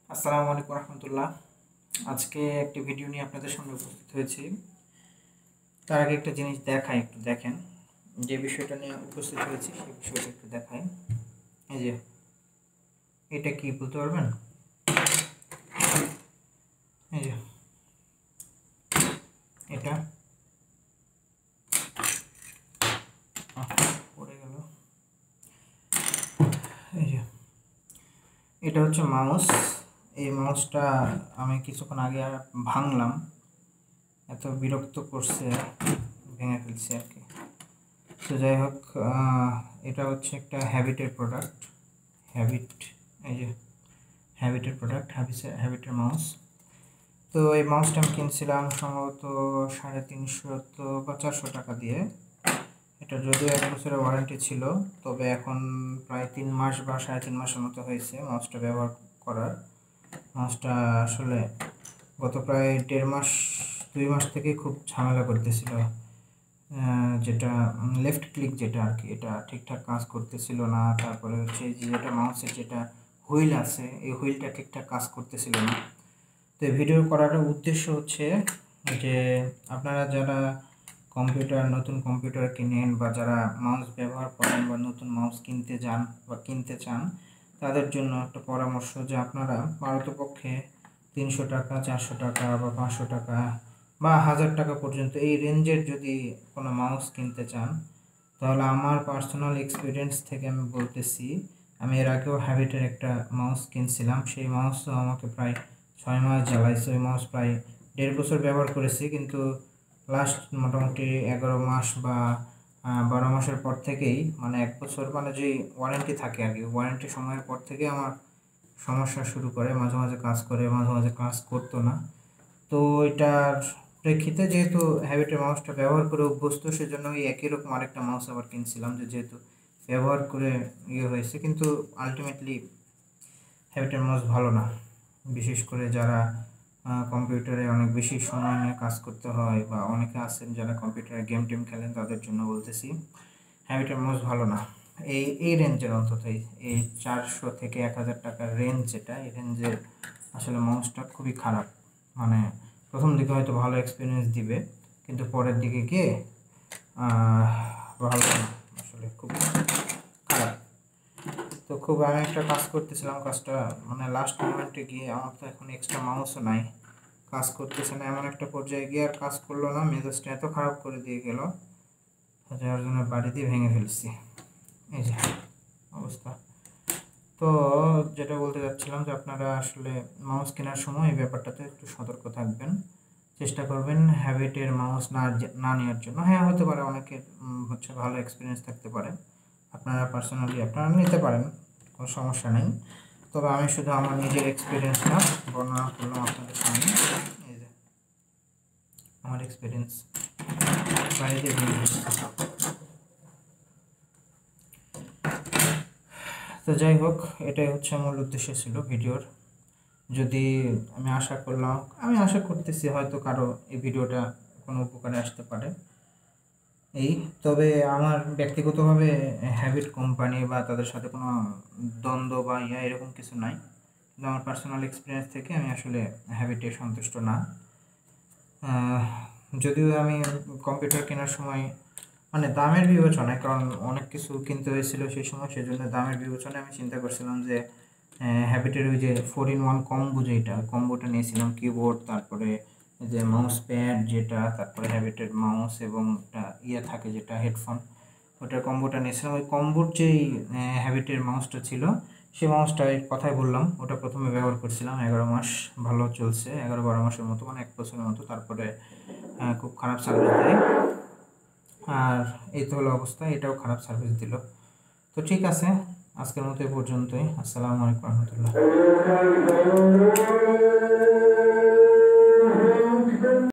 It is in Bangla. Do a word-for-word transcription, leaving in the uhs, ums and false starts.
আসসালামু আলাইকুম রহমতুল্লাহ। আজকে একটি ভিডিও নিয়ে আপনাদের সামনে উপস্থিত হয়েছি। তার আগে একটা জিনিস দেখাই, একটু দেখেন। যে বিষয়টা নিয়ে উপস্থিত হয়েছি সেই বিষয়টা একটু দেখাই। এই যে এটা কি বলতে পারবেন? এই যে এটা পড়ে গেল। এই যে এটা হচ্ছে মাউস। এই মাউসটা আমি কিছুক্ষণ আগে ভাঙলাম, এত বিরক্ত করছে, ভেঙে ফেলছি আর কি। তো যাই হোক, এটা হচ্ছে একটা হ্যাবিটের প্রোডাক্ট। হ্যাবিট, এই যে হ্যাবিটের প্রোডাক্ট, হ্যাবিটের মাউস। তো এই মাউসটা আমি কিনছিলাম সম্ভবত সাড়ে তিনশো তো বা চারশো টাকা দিয়ে। এটা যদিও এক বছরের ওয়ারেন্টি ছিল, তবে এখন প্রায় তিন মাস বা সাড়ে তিন মাসের মতো হয়েছে মাউসটা ব্যবহার করার। মাউসটা আসলে গত প্রায় দেড় মাস দুই মাস থেকে খুব ঝামেলা করতেছিল। যেটা লেফট ক্লিক যেটা আর কি, এটা ঠিকঠাক কাজ করতেছিল না। তারপরে হচ্ছে যেটা মাউসের যেটা হুইল আছে, এই হুইলটা ঠিকঠাক কাজ করতেছিল না। তো এই ভিডিও করার উদ্দেশ্য হচ্ছে যে আপনারা যারা কম্পিউটার নতুন কম্পিউটার কিনেন বা যারা মাউস ব্যবহার করেন বা নতুন মাউস কিনতে যান বা কিনতে চান, তাদের জন্য একটা পরামর্শ যে আপনারা পারতপক্ষে তিনশো টাকা, চারশো টাকা বা পাঁচশো টাকা বা হাজার টাকা পর্যন্ত এই রেঞ্জের যদি কোনো মাউস কিনতে চান, তাহলে আমার পার্সোনাল এক্সপিরিয়েন্স থেকে আমি বলতেছি, আমি এর আগেও হ্যাবিটের একটা মাউস কিনছিলাম। সেই মাউসও আমাকে প্রায় ছয় মাস জ্বালাইছে। ওই মাউস প্রায় দেড় বছর ব্যবহার করেছি, কিন্তু লাস্ট মোটামুটি এগারো মাস বা বারো মাসের পর থেকেই, মানে এক বছর মানে যে ওয়ারেন্টি থাকে আর কি, ওয়ারেন্টি সময়ের পর থেকে আমার সমস্যা শুরু করে। মাঝে মাঝে কাজ করে, মাঝে মাঝে কাজ করতো না। তো এটার প্রেক্ষিতে যেহেতু হ্যাবিটের মাউসটা ব্যবহার করে অভ্যস্ত, সেজন্য ওই একই রকম আরেকটা মাউস আবার কিনছিলাম, যে যেহেতু ব্যবহার করে ইয়ে হয়েছে। কিন্তু আলটিমেটলি হ্যাবিটের মাউস ভালো না, বিশেষ করে যারা কম্পিউটারে অনেক বেশি সময় নিয়ে কাজ করতে হয় বা অনেকে আছেন যারা কম্পিউটারে গেম টেম খেলেন, তাদের জন্য বলতেছি হ্যাবিটের মাউস ভালো না। এই এই রেঞ্জের অন্তত এই চারশো থেকে এক হাজার টাকার রেঞ্জ, যেটা এই রেঞ্জের আসলে মাউসটা খুবই খারাপ। মানে প্রথম দিকে হয়তো ভালো এক্সপিরিয়েন্স দিবে, কিন্তু পরের দিকে গিয়ে ভালো না, আসলে খুব খারাপ। তো খুব আমি একটা কাজ করতেছিলাম, কাজটা মানে লাস্ট মোমেন্টে গিয়ে আমার তো এখন এক্সট্রা মাউসও নাই, কাজ করতেছে না, এমন একটা পর্যায়ে গিয়ে আর কাজ করলো না। মেজাজটা এত খারাপ করে দিয়ে গেল, যার জন্য বাড়ি দিয়ে ভেঙে ফেলছি। এই যে অবস্থা। তো যেটা বলতে যাচ্ছিলাম যে আপনারা আসলে মাউস কেনার সময় এই ব্যাপারটাতে একটু সতর্ক থাকবেন, চেষ্টা করবেন হ্যাবিটের মাউস না না নেওয়ার জন্য। হ্যাঁ, হতে পারে অনেকের হচ্ছে ভালো এক্সপিরিয়েন্স থাকতে পারে, আপনারা পার্সোনালি আপনারা নিতে পারেন, কোনো সমস্যা নেই। তবে আমি শুধু আমার নিজের এক্সপিরিয়েন্সটা বর্ণনা করলাম আপনাদের সামনে। এই যে আমার এক্সপিরিয়েন্স বাইরে। তো যাই হোক, এটাই হচ্ছে মূল উদ্দেশ্য ছিল ভিডিওর। যদি আমি আশা করলাম আমি আশা করতেছি হয়তো কারো এই ভিডিওটা কোনো উপকারে আসতে পারে এই। তবে আমার ব্যক্তিগতভাবে হ্যাবিট কোম্পানি বা তাদের সাথে কোনো দ্বন্দ্ব বা ইয়া এরকম কিছু নাই, কিন্তু আমার পার্সোনাল এক্সপিরিয়েন্স থেকে আমি আসলে হ্যাবিটে সন্তুষ্ট না। যদিও আমি কম্পিউটার কেনার সময় মানে দামের বিবেচনায়, কারণ অনেক কিছু কিনতে হয়েছিল সেই সময়, সেই জন্য দামের বিবেচনায় আমি চিন্তা করছিলাম যে হ্যাবিটের ওই যে ফোর ইন ওয়ান কম্বো, যেটা কম্বোটা নিয়েছিলাম, কিবোর্ড, তারপরে যে মাউস প্যাড যেটা, তারপরে হ্যাবিটের মাউস এবং একটা ইয়ে থাকে যেটা হেডফোন, ওটার কম্বোটা নিয়েছিলাম। ওই কম্বোর যেই হ্যাবিটের মাউসটা ছিল, সেই মাউসটা কথাই বললাম, ওটা প্রথমে ব্যবহার করছিলাম এগারো মাস, ভালো চলছে, এগারো বারো মাসের মতো, মানে এক বছরের মতো। তারপরে খুব খারাপ সার্ভিস দেয়, আর এই তো হলো অবস্থা, এটাও খারাপ সার্ভিস দিল। তো ঠিক আছে, আজকের মতো এই পর্যন্তই। আসসালামু আলাইকুম রহমতুল্লাহ।